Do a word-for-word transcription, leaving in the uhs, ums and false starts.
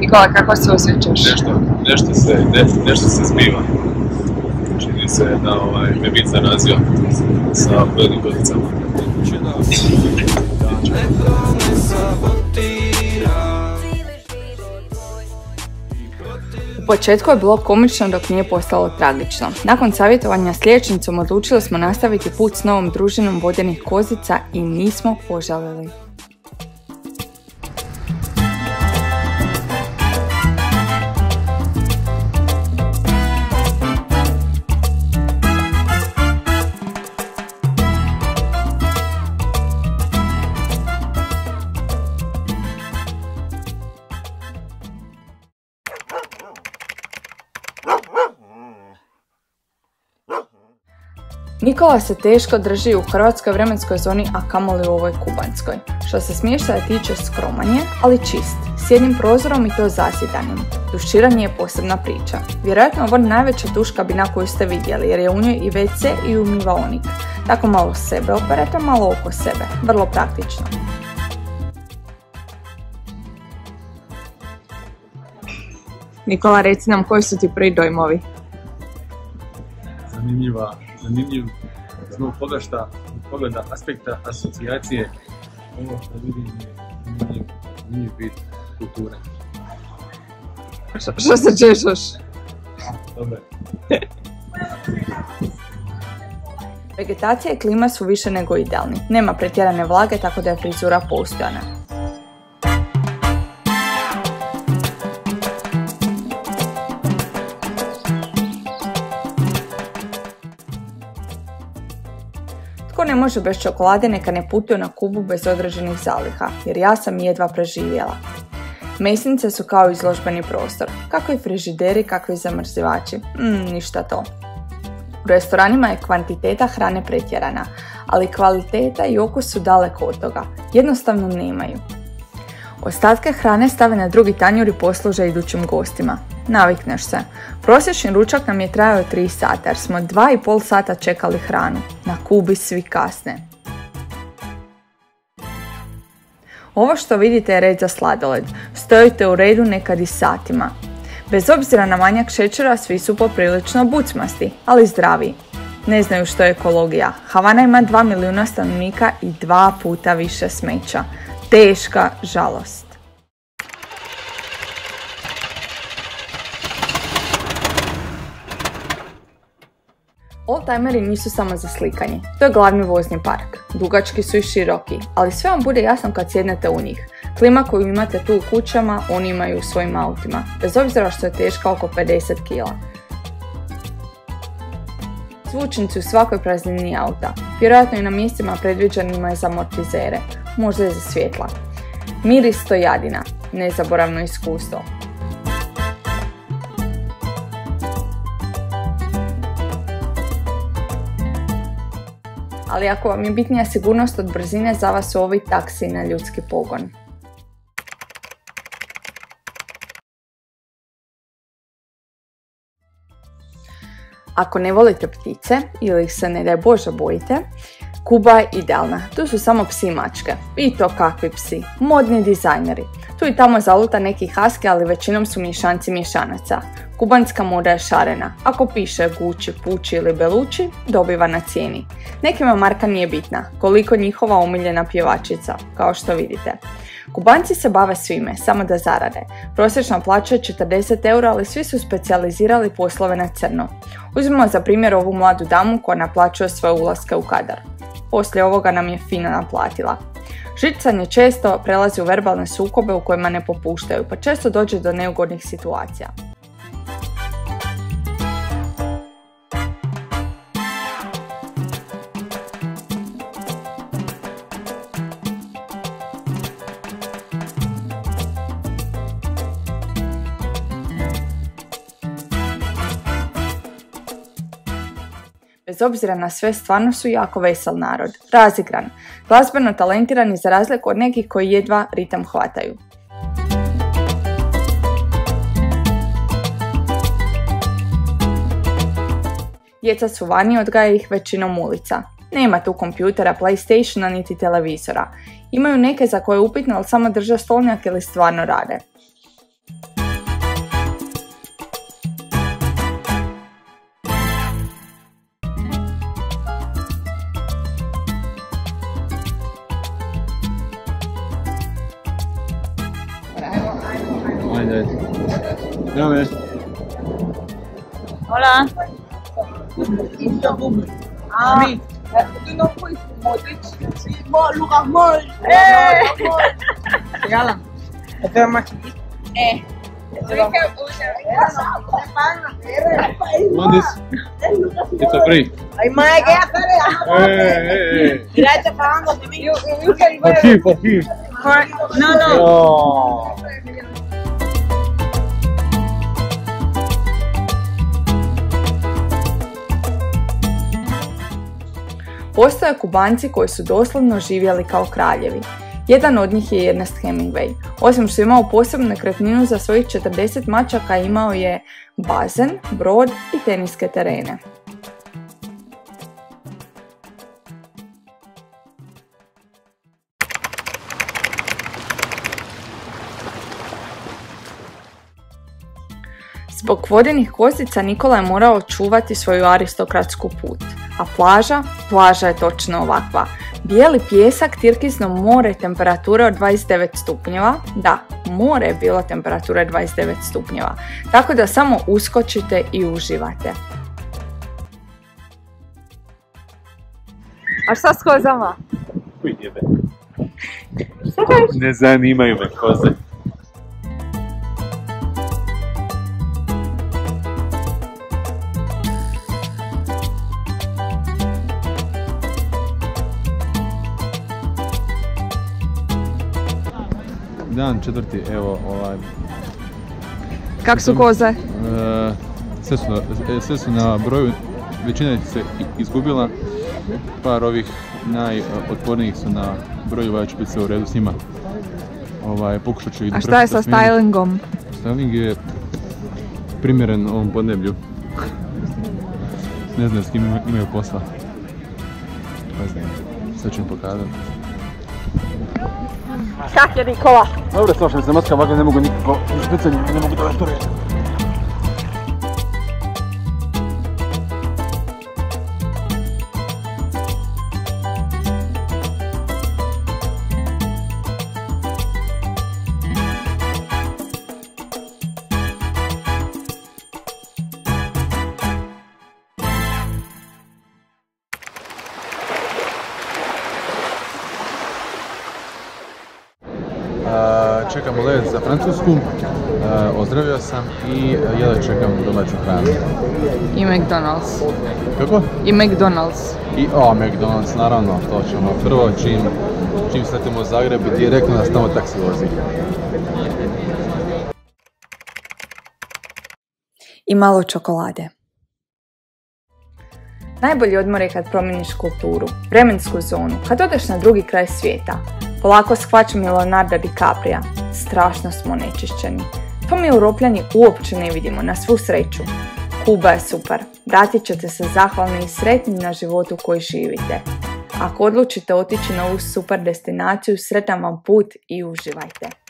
Nikola, kako se osjećaš? Nešto, nešto se, ne, nešto se zbiva. Čini se da ovaj, me bit zarazio sa velikodicama. U početku je bilo komično dok nije postalo tragično. Nakon savjetovanja s liječnicom odlučili smo nastaviti put s novom družinom vodenih kozica i nismo požalili. Nikola se teško drži u hrvatskoj vremenskoj zoni, a kamoli u ovoj kubanskoj. Što se smještaja tiče, skroman je, ali čist, s jednim prozorom i to zasidanim. Duširanje je posebna priča. Vjerojatno ovo najveća duš kabina koju ste vidjeli, jer je u njoj i ve ce i umivaonik. Tako malo sebe operete, malo oko sebe. Vrlo praktično. Nikola, reci nam koji su ti prvi dojmovi? Zanimljiva, zanimljiv zbog toga što pogleda aspekta asocijacije, ovo što vidim je zanimljiv, zanimljiv bit kulture. Što se češaš? Dobre. Vegetacija i klima su više nego idealni. Nema pretjerane vlage, tako da je frizura postojana. Tko ne može bez čokolade, neka ne putuje na Kubu bez određenih zaliha, jer ja sam jedva preživjela. Mesnice su kao izložbeni prostor, kakvi frižideri, kakvi zamrzivači, mm, ništa to. U restoranima je kvantiteta hrane pretjerana, ali kvaliteta i okus su daleko od toga, jednostavno nemaju. Ostatke hrane stave na drugi tanjur i posluže idućim gostima. Navikneš se. Prosječni ručak nam je trajao tri sata jer smo dva i pol sata čekali hranu. Na Kubi svi kasne. Ovo što vidite je red za sladoled. Stojite u redu nekad i satima. Bez obzira na manjak šećera, svi su poprilično bucmasti, ali zdravi. Ne znaju što je ekologija. Havana ima dva milijuna stanovnika i dva puta više smeća. Teška žalost. Oldtimeri nisu samo za slikanje. To je glavni vozni park. Dugački su i široki, ali sve vam bude jasno kad sjednete u njih. Klima koju imate tu u kućama, oni imaju u svojim autima, bez obzira što je teška oko pedeset kila. Zvučnici u svakoj praznini auta, vjerojatno i na mjestima predviđenima za amortizere, možda i za svjetla. Miris stojadina, nezaboravno iskustvo. Ali ako vam je bitnija sigurnost od brzine, za vas su ovi taksi na ljudski pogon. Ako ne volite ptice ili ih se ne daj Bože bojite, Kuba je idealna. Tu su samo psi i mačke. I to kakvi psi. Modni dizajneri. Tu i tamo zaluta neki husky, ali većinom su mješanci mješanaca. Kubanska moda je šarena. Ako piše Gucci, Pucci ili Belucci, dobiva na cijeni. Nekima marka nije bitna, koliko njihova omiljena pjevačica, kao što vidite. Kubanci se bave svime, samo da zarade. Prosječna plaća je četrdeset eura, ali svi su specijalizirali poslove na crno. Uzmimo za primjer ovu mladu damu koja naplaćuje svoje ulaske u kadar. Poslije ovoga nam je fino naplatila. Žicanje često prelazi u verbalne sukobe u kojima ne popuštaju, pa često dođe do neugodnih situacija. Bez obzira na sve, stvarno su jako vesel narod, razigran, glazbeno talentirani za razliku od nekih koji jedva ritam hvataju. Djeca su vani, odgaja ih većinom ulica. Nema tu kompjutera, PlayStationa niti televizora. Imaju neke za koje je upitno, ali samo drže stolnjak ili stvarno rade. Ajde. Llame. Hola. Ah, tú no fuiste Modric. Sí, Lucas Modric. Eh. Regala. Este es más chiquito. Eh. Want this? It's a free. Hay más que hacer. Hey, hey, hey. Mira, este pagando de mí. You can For him, for him. No, no. No. Postoje Kubanci koji su doslovno živjeli kao kraljevi. Jedan od njih je Ernest Hemingway. Osim što je imao posebnu nekretninu za svojih četrdeset mačaka, imao je bazen, brod i teniske terene. Zbog vodenih kozica Nikola je morao čuvati svoju aristokratsku put. A plaža? Plaža je točno ovakva. Bijeli pijesak, tirkizno more, temperatura od dvadeset devet stupnjeva. Da, more je bilo temperature dvadeset devet stupnjeva. Tako da samo uskočite i uživate. A šta s kozama? Kuj jebe. Ne zanimaju me koze. Dan četvrti, evo ovaj... Kak su koze? E, sve, su na, sve su na broju, većina se izgubila, par ovih najotpornijih su na broju, ovaj ću biti sve u redu s njima. Ovaj, pokušat ću ih da. A šta je sa stylingom? Styling je primjeren ovom podneblju. Ne znam s kim imaju posla. Ne znam, sve ću im pokazati. Kak je Nikola? Dobro, slušam se maska, ovako ne mogu nikako, špicanje, ne mogu da to reći. Čekam let za Francusku, ozdravio sam i jedva čekam domaću hranu. I McDonald's. Kako? I McDonald's. I o, McDonald's, naravno, to ćemo prvo čim, čim sletimo u Zagreb i direktno nas tamo taksi vozi. I malo čokolade. Najbolji odmor je kad promijeniš kulturu, vremensku zonu, kad odeš na drugi kraj svijeta. Polako shvaćam Leonarda DiCaprija. Strašno smo onečišćeni. To mi Europljani uopće ne vidimo, na svu sreću. Kuba je super. Vratit ćete se zahvalni i sretni na životu koji živite. Ako odlučite otići na ovu super destinaciju, sretan vam put i uživajte.